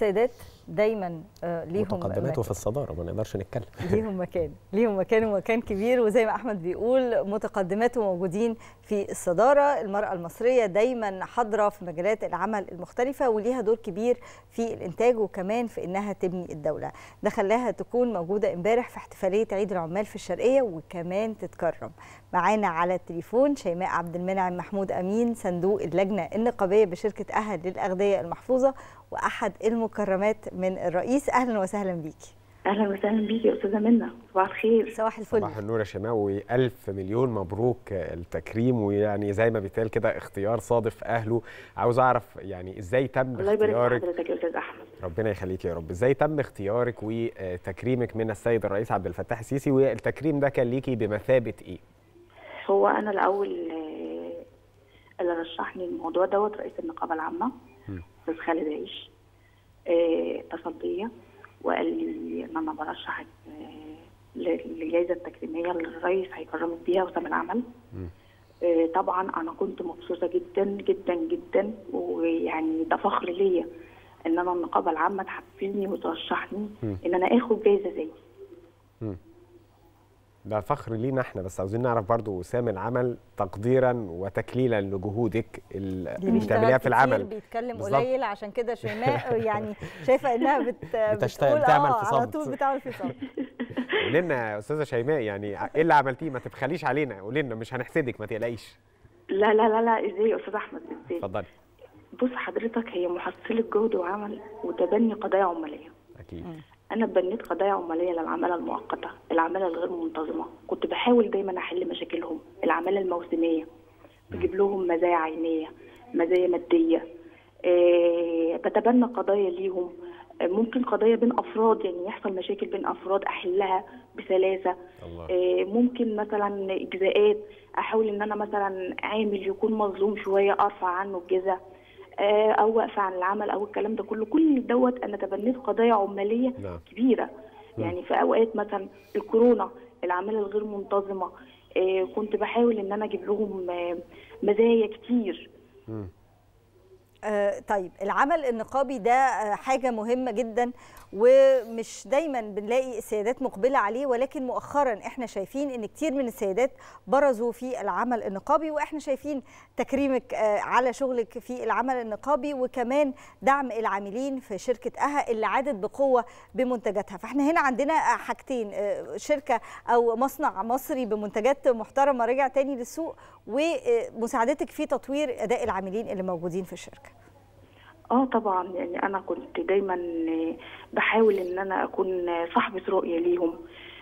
السيدات دايما ليهم متقدمات في الصداره، ما نقدرش نتكلم. ليهم مكان ومكان كبير، وزي ما احمد بيقول متقدمات وموجودين في الصداره. المراه المصريه دايما حاضره في مجالات العمل المختلفه، وليها دور كبير في الانتاج وكمان في انها تبني الدوله. ده خلاها تكون موجوده امبارح في احتفاليه عيد العمال في الشرقيه وكمان تتكرم. معانا على التليفون شيماء عبد المنعم محمود امين، صندوق اللجنه النقابيه بشركه أهل للاغذيه المحفوظه واحد المكرمات من الرئيس. اهلا وسهلا بيكي. اهلا وسهلا بيكي يا استاذه منى، صباح الخير. صباح الفل. صباح النور يا شيماء، والف مليون مبروك التكريم، ويعني زي ما بيتقال كده اختيار صادف اهله. عاوز اعرف يعني ازاي تم الله اختيارك. يبارك في حضرتك يا استاذ احمد. ربنا يخليك يا رب. ازاي تم اختيارك وتكريمك من السيد الرئيس عبد الفتاح السيسي، والتكريم ده كان ليكي بمثابه ايه؟ هو انا الاول اللي رشحني الموضوع دوت رئيس النقابه العامه استاذ خالد عيش، اتصل بيا وقال لي ان انا برشح للجائزه التكريميه اللي الرئيس هيكرمك بيها وسام العمل. طبعا انا كنت مبسوطه جدا جدا جدا، ويعني ده فخر ليا ان انا النقابه العامه تحفزني وترشحني ان انا اخد جائزه زي دي. ده فخر لينا احنا، بس عاوزين نعرف برضو وسام العمل تقديرا وتكليلا لجهودك اللي بتعمليها في العمل. بيتكلم قليل، عشان كده شيماء يعني شايفه انها بتشتغل تعمل في صمت على طول بتعمل في صمت. قولي لنا يا استاذه شيماء، يعني ايه اللي عملتيه؟ ما تبخليش علينا، قولي لنا مش هنحسدك، ما تقلقيش. لا لا لا لا، ازاي يا استاذ احمد ازاي؟ اتفضلي. بص حضرتك، هي محصله جهد وعمل وتبني قضايا عماليه. اكيد. أنا بنيت قضايا عمالية للعمالة المؤقتة، العمالة الغير منتظمة، كنت بحاول دايما أحل مشاكلهم، العمالة الموسمية، بجيب لهم مزايا عينية، مزايا مادية، بتبنى قضايا ليهم، ممكن قضايا بين أفراد، يعني يحصل مشاكل بين أفراد أحلها بسلاسة. ممكن مثلا إجزاءات، أحاول إن أنا مثلا عامل يكون مظلوم شوية أرفع عنه الجزاء، او واقفه عن العمل او الكلام ده كله. كل دوت انا تبنيت قضايا عماليه كبيره. يعني في اوقات مثلا الكورونا، العماله الغير منتظمه، كنت بحاول ان انا اجيب لهم مزايا كتير. طيب العمل النقابي ده حاجة مهمة جدا، ومش دايما بنلاقي السيدات مقبلة عليه، ولكن مؤخرا احنا شايفين ان كتير من السيدات برزوا في العمل النقابي، واحنا شايفين تكريمك على شغلك في العمل النقابي، وكمان دعم العاملين في شركة أها اللي عادت بقوة بمنتجاتها. فاحنا هنا عندنا حاجتين، شركة او مصنع مصري بمنتجات محترمة رجع تاني للسوق، ومساعدتك في تطوير أداء العاملين اللي موجودين في الشركة. طبعا، يعني انا كنت دايما بحاول ان انا اكون صاحبة رؤية ليهم،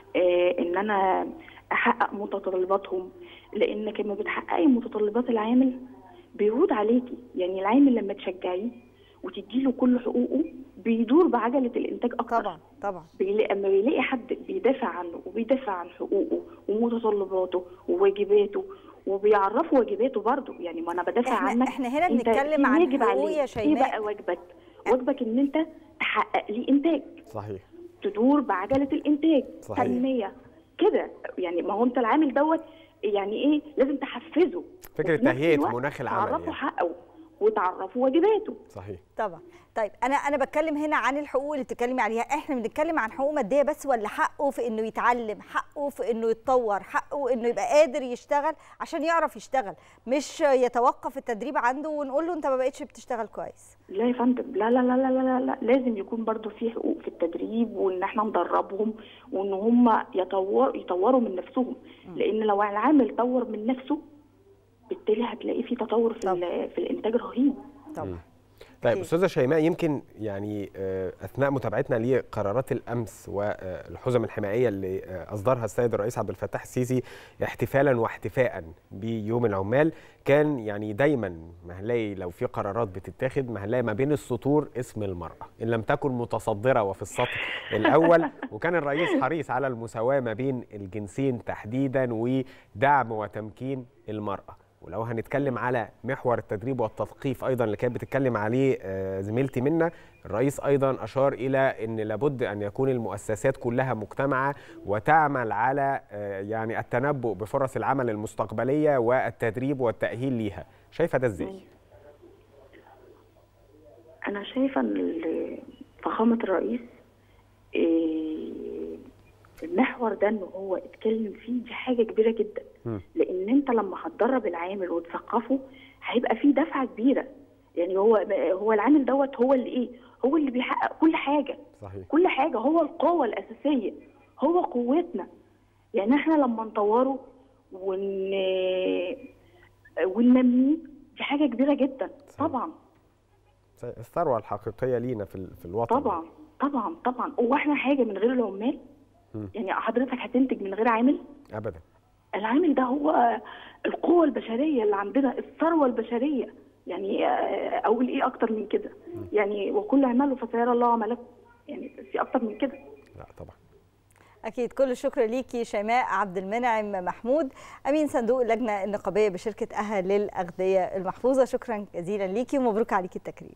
ان انا احقق متطلباتهم، لانك لما بتحققي متطلبات العامل بيعود عليكي. يعني العامل لما تشجعيه وتديله كل حقوقه بيدور بعجلة الانتاج اكتر. طبعا اما بيلاقي حد بيدافع عنه وبيدافع عن حقوقه ومتطلباته وواجباته وبيعرفوا واجباته برضه. يعني ما انا بدافع عنك، احنا هنا بنتكلم عن حقوق يا شيماء. ايه بقى واجبك؟ واجبك ان انت تحقق لي انتاج. صحيح. تدور بعجله الانتاج. صحيح. تنميه كده. يعني ما هو انت العامل دوت يعني ايه، لازم تحفزه. فكره تهيئه مناخ العمل، تعرفه يعني حقه وتعرفوا واجباته. صحيح. طبعا. طيب انا بتكلم هنا عن الحقوق اللي بتتكلمي عليها. احنا بنتكلم عن حقوق ماديه بس، ولا حقه في انه يتعلم، حقه في انه يتطور، حقه انه يبقى قادر يشتغل عشان يعرف يشتغل، مش يتوقف التدريب عنده ونقول له انت ما بقتش بتشتغل كويس؟ لا يا فندم، لا لا لا لا لا لا، لازم يكون برضو في حقوق في التدريب، وان احنا ندربهم، وان هم يطوروا من نفسهم. لان لو العامل طور من نفسه بالتالي هتلاقي في تطور في الانتاج رهيب. طبعا. طيب استاذه شيماء، يمكن يعني اثناء متابعتنا لقرارات الامس والحزم الحمائيه اللي اصدرها السيد الرئيس عبد الفتاح السيسي احتفالا واحتفاء بيوم العمال، كان يعني دايما ما هنلاقي لو في قرارات بتتاخد ما هنلاقي ما بين السطور اسم المراه ان لم تكن متصدره وفي السطر الاول. وكان الرئيس حريص على المساواه ما بين الجنسين تحديدا ودعم وتمكين المراه. ولو هنتكلم على محور التدريب والتثقيف ايضا اللي كانت بتتكلم عليه زميلتي منى، الرئيس ايضا اشار الى ان لابد ان يكون المؤسسات كلها مجتمعه وتعمل على يعني التنبؤ بفرص العمل المستقبليه والتدريب والتاهيل ليها. شايفه ده ازاي؟ انا شايفه ان فخامة الرئيس المحور ده ان هو اتكلم فيه، دي حاجة كبيرة جدا. لان انت لما هتدرب العامل وتثقفه هيبقى فيه دفعة كبيرة. يعني هو العامل دوت هو اللي هو اللي بيحقق كل حاجة. صحيح. كل حاجة، هو القوة الأساسية، هو قوتنا. يعني احنا لما نطوره وننميه دي حاجة كبيرة جدا. صحيح. طبعا الثروة الحقيقية لينا في الوطن. طبعا طبعا طبعا. هو احنا حاجة من غير العمال؟ يعني حضرتك هتنتج من غير عامل؟ أبدا. العامل ده هو القوة البشرية اللي عندنا، الثروة البشرية. يعني أقول إيه أكتر من كده؟ يعني وكل اعملوا فسيرى الله عملكم. يعني في أكتر من كده؟ لا طبعا. أكيد. كل الشكر ليكي شيماء عبد المنعم محمود، أمين صندوق اللجنة النقابية بشركة أهل للأغذية المحفوظة. شكرا جزيلا ليكي ومبروك عليكي التكريم.